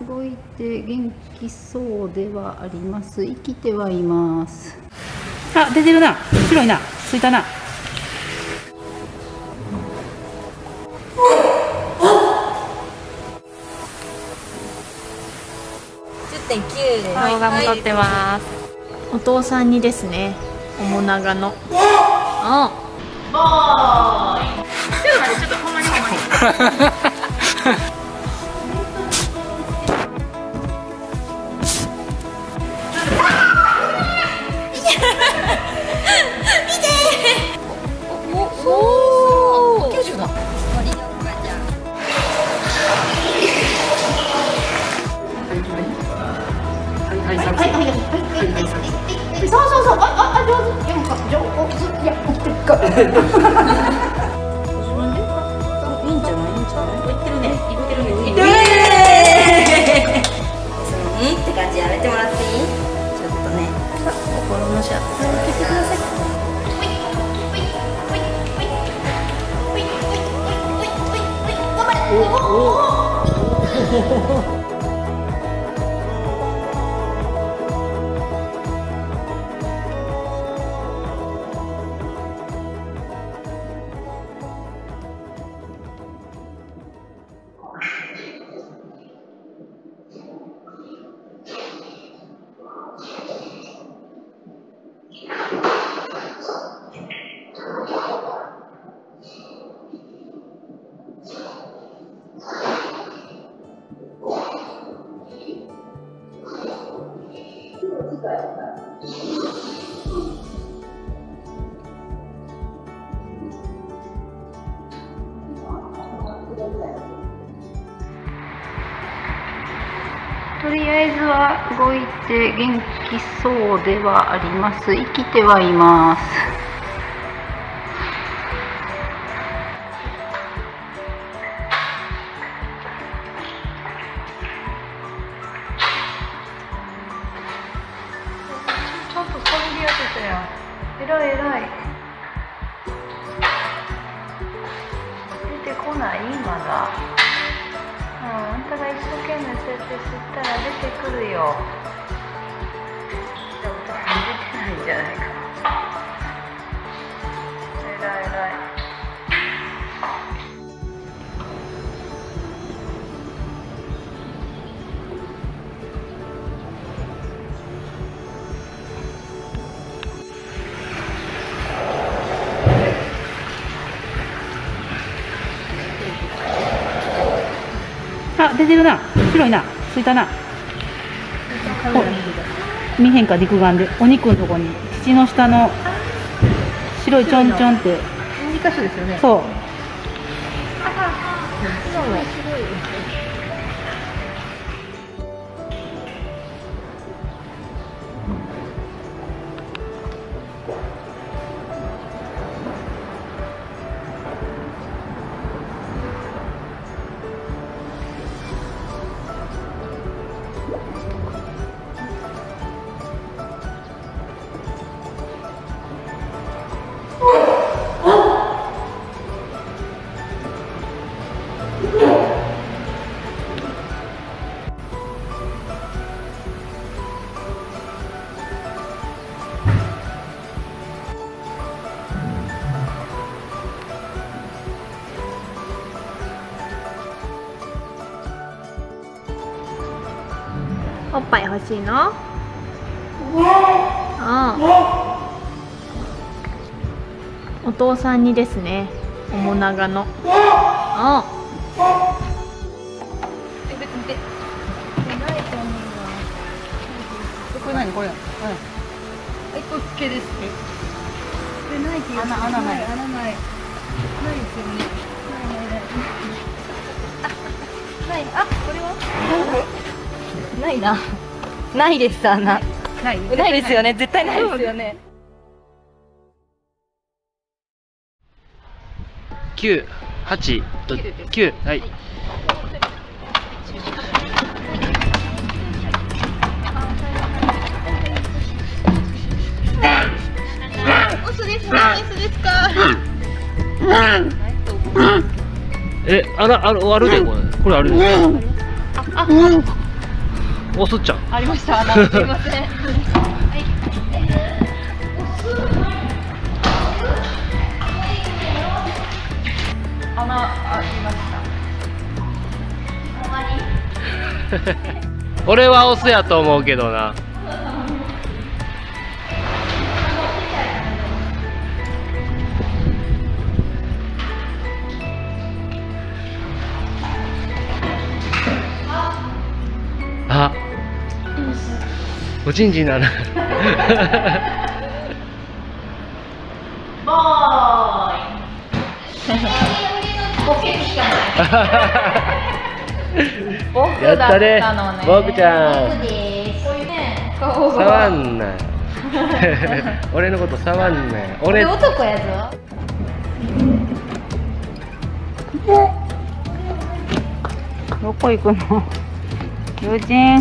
動いて元気そうではあります。生きてはいます。 あ、出てるな。白いな。ついたな。 10.9 動画も撮ってます。お父さんにですね、面長の。あ。ボーイ。ちょっと待って、ちょっとほんまに。 とりあえずは動いて元気そうではあります。生きてはいます。ちょっとそびり当てたよ。えらいえらい。出てこないまだ。あんたが一生懸命そうやって吸ったら出てくるよ。でも多分出てないんじゃないかな。えらいえらい。 あ、出てるな。白いな。ついたな。見へんか、肉眼で。お肉のとこに口の下の白いちょんちょんって。 2箇所ですよね。 そう。 おっぱい欲しいの？お父さんにですね、面長の。 これ何これ？はい、 これ OK です。これないっていう。穴ない。ないですよね。ない。あ、これは？ないな。ないです、穴。ないですよね。絶対ないですよね。 9、8、9、はい。 オスですか？メスですか？ あるでこれあるで。 おすっちゃん。 ありました。すいません。はい。穴ありました。 俺はオスやと思うけどな。あ、おちんちんなる。 ボーイ。 やったね、僕ちゃん。触んな。俺のこと触んなよ。俺男やぞ。 どこ行くの？友人。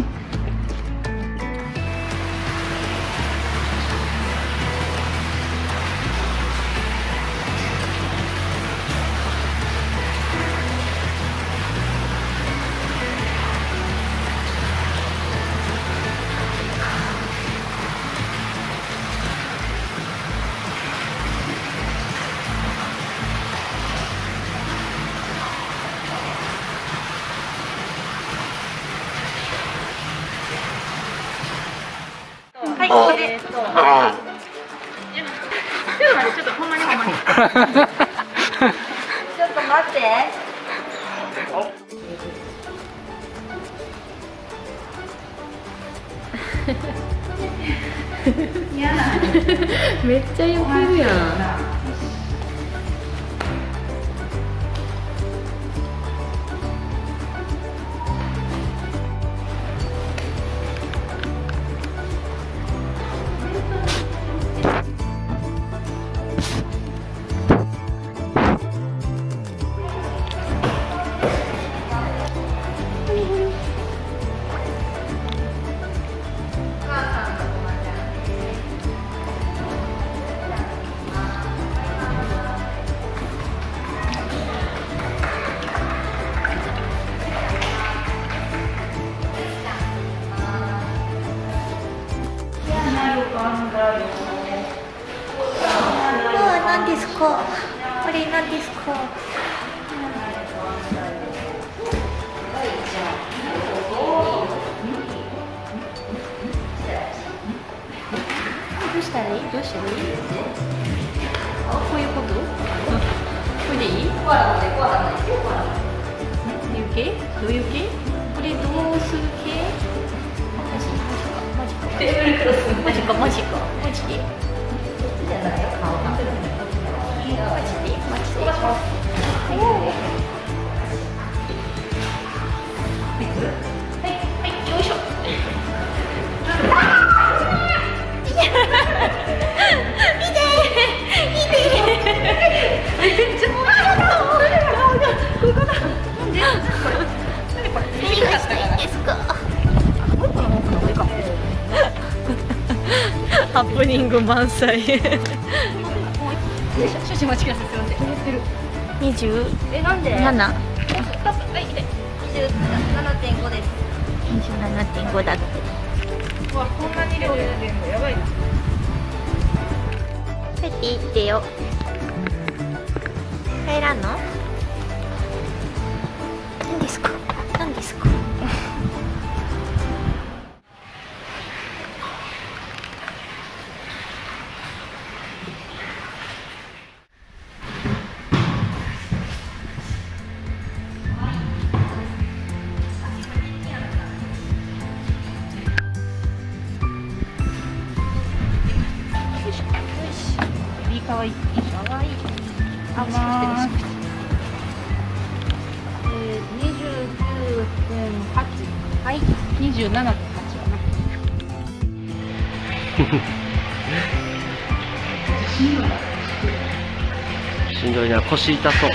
はい、これで。ちょっと待って、ちょっとほんまに。ちょっと待って。 めっちゃよくるやん。 何ですか。これ何ですか。どうしたらいい？どうしたらいい？あ、こういうこと？これでいい？どういう系？どういう系？これどうする系？マジか。テーブルクロス。マジか。マジで。じゃないよ、顔が。マジで。はい、よいしょ。 ハプニング満載。 少々お待ちください。すみません。 27。 え、なんで？はい、27.5です。 27.5だって。 わ、こんなに量出るのやばいな。 入っていってよ。入らんの？何ですか？何ですか？ かわいい。 かわいい。 あ、まあ。29.8。はい。27.8かな。 しんどいな、腰痛そう。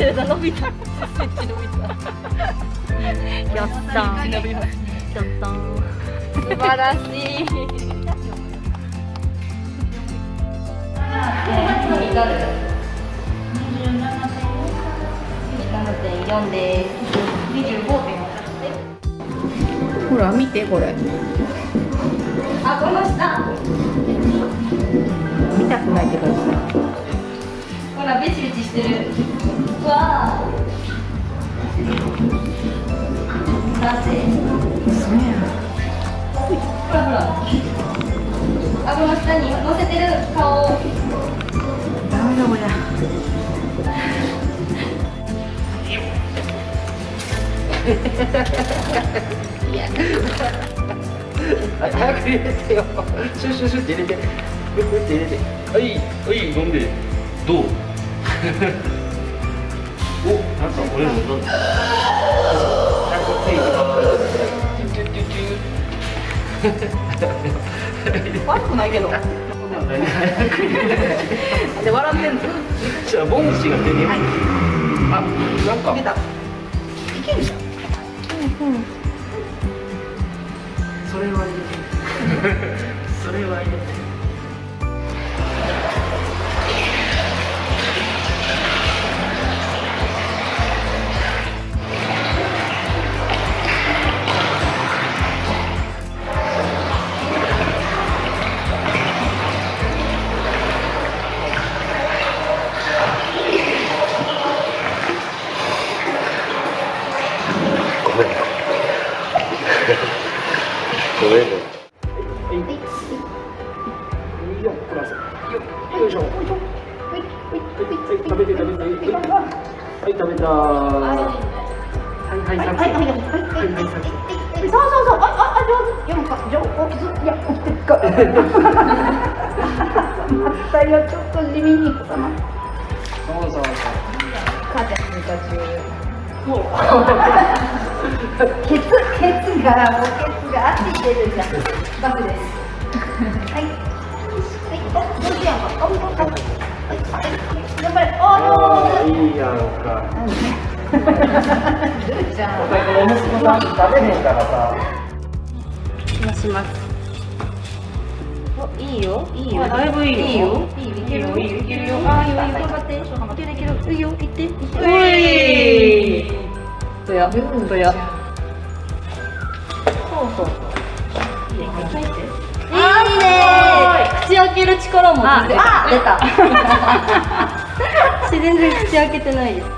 れた伸びた。10センチ伸びた。やったー。やったー。素晴らしい。27.4です。25.4。ほら見てこれ。あ、この下。見たくないって感じだ。ほらベチベチしてる。わあ。なぜ？そうや。ほらほら。顎の下に乗せてる顔。ダメだこりゃ。 早く入れてよ。シュッシュッシュッって入れて。グッグッって入れて。はいはい飲んで。どう？お、なんか俺もどう？ 悪くないけど。で笑ってんの。 じゃあボンシが手に。あ、なんか。 出た。いけるじゃん。 それは入れて。それは入れて。ごめんね。よいしょ。食べて食べて。はい食べた。はいはいはいはいはいそうそうそう。あ上手。よか上手。いや起きてるか。まったよちょっと地味に挟ま。そうそうそう。カーテン通過中。ケツがあっち出るじゃん。バフです。はい。はい。お、どうしやんか。お、頑張れ。おー。いいやんか。ルーちゃん。お息子さん食べねえからさ。します。お、いいよ。いいよ。だいぶいいよ。いけるよ。いけるよ。あ、いいよ。頑張って。いける。いいよ。行って。うい。どや。どや。そう。いいね。口開ける力も出た。全然口開けてないです。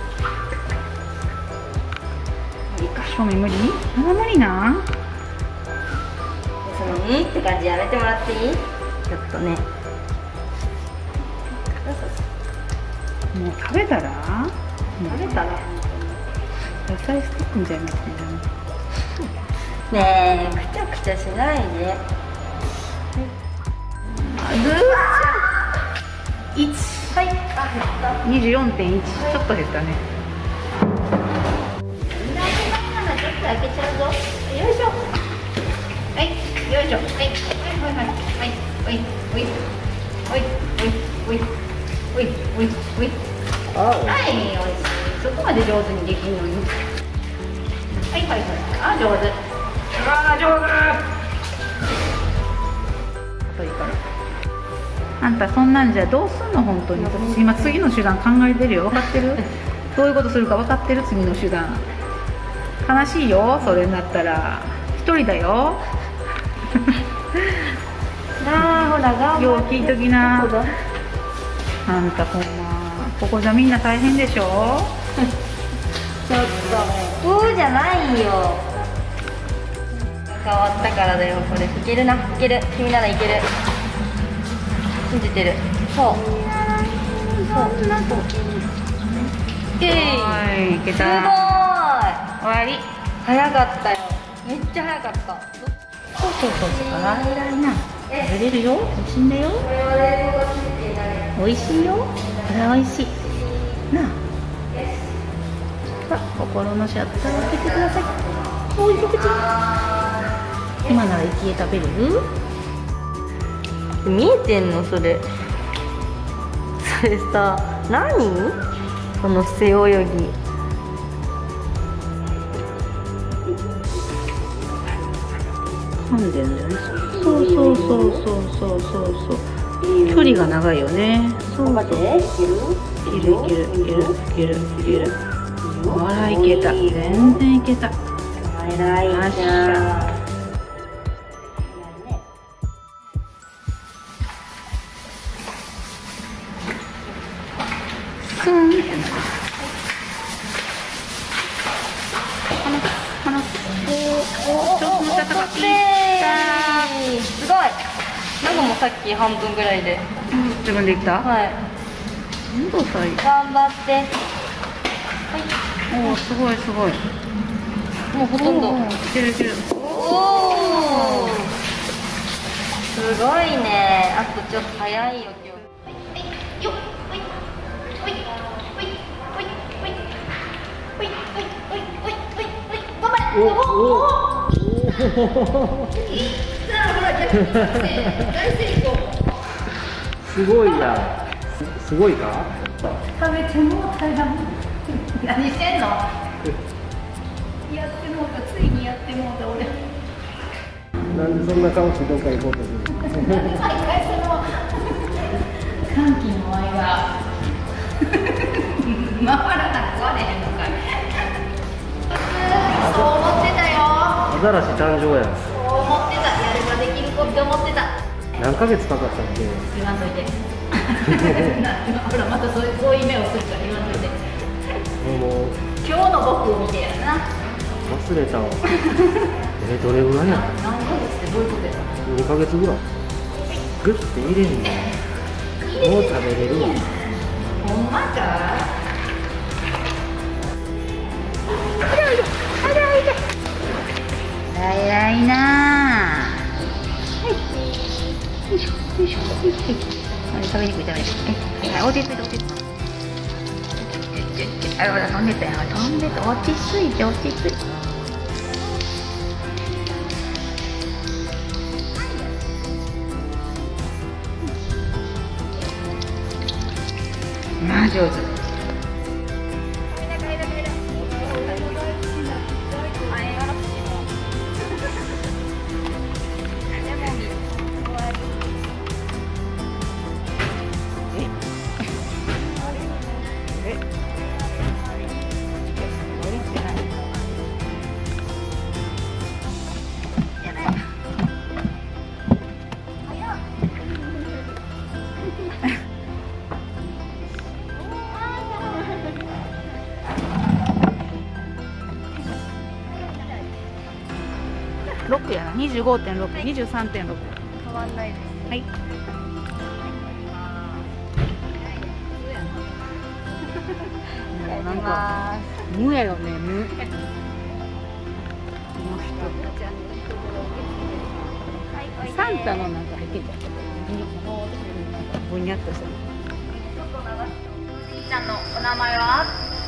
正面無理？まだ無理な？ そのって感じやめてもらっていい？ちょっとね。 もう食べたら？野菜スティックみたいになってるねえ、くちゃくちゃしないで。 1、はい、24.1、ちょっと減ったね。 ちょっと開けちゃうぞ。よいしょ。はい、よいしょ。はい、はい、おいしい。そこまで上手にできるのに。はい、あ、上手。 あんたそんなんじゃどうすんの本当に。私今次の手段考えてるよ。分かってる？どういうことするか分かってる？次の手段。悲しいよそれになったら。一人だよ。 ほらよう聞いときな。あんたほんまここじゃみんな大変でしょ。 ちょっとこうじゃないよ。変わったからだよ。これいけるな。いける。君ならいける。信じてる。そう。いけた。すごい。 終わり。 早かったよ。めっちゃ早かった。 そう偉いな。食べれるよ。美味しいんだよ。美味しいよ。これは美味しい。なあ。さあ、心のシャッターを開けてください。おい、一口。今なら生きえ食べる？ 見えてんのそれ。それさ、何？ この背泳ぎ。 噛んでるんだよね。そうそうそうそうそうそうそう。距離が長いよね。そうそう。いけるいけるいけるいけるいける。ほらいけた。全然いけた。 偉いじゃん。 スンってなる。ちょっともうちょっとがピッタ。 すごい。ナゴもさっき半分ぐらいで。 自分でいった。 はい。 どうさい。 頑張って。 おお、すごいすごい。 もうほとんど。 いけるいける。 おお。すごいね。あとちょっと早いよ今日。 すごいや。すごいか。 食べてもうたやん。何してんの。やってもうた、ついにやってもうた俺。 なんでそんな顔してどっか行こうとする。 毎回その歓喜の愛が回らなく割れへんのかい。そう思ってたよ。 アザラシ誕生や。 そう思ってた。やればできる子って思ってた。 何ヶ月かかったっけ。 言わんといて。ほらまたそういう目をするから言わんといて。 もう今日の僕を見てやな。 忘れたわ。どれぐらいや。 何ヶ月ってどういうことや。 2ヶ月ぐらい。グッて入れんねん。もう食べれるわ。 ほんまか。早いなあ。よいしょよいしょよいしょ。食べにくい食べにくい。はい、落ち着いて落ち着いて。あら飛んでたよ。飛んでた。落ち着いて落ち着いて。まあ上手。6やな。25.6、23.6。 変わんないです。 はい。もうなんか無やよね、無。この人。サンタのなんか入ってた。ぼんやっとした。 ちゃんのお名前は。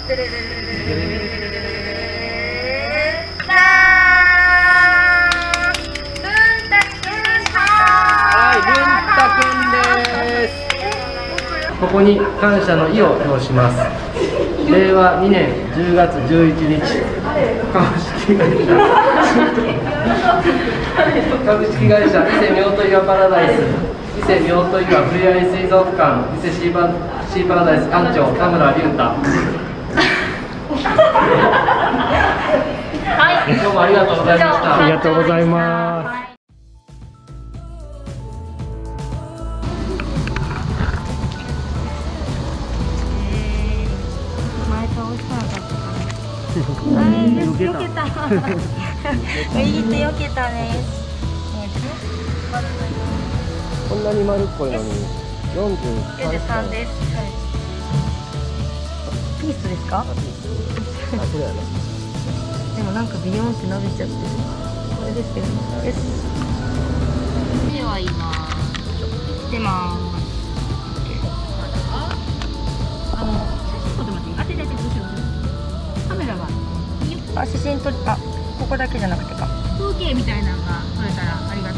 ここに感謝の意を表します。令和2年10月11日、株式会社伊勢妙と岩パラダイス、伊勢妙と岩ふれあい水族館、伊勢シーパラダイス館長田村隆太。はい、今日もありがとうございました。 ありがとうございます。 避けた。右手避けたね。 こんなに丸っこいのに 43です。ピースですか？ あ、これやな。 でもなんかビヨンって伸びちゃってる。これですけど。よし。 手はいいな。 でまーす。 ちょっと待って、当てて後ろ。カメラは。 あ、写真撮り、あ、ここだけじゃなくてか。 風景みたいなのが撮れたらありが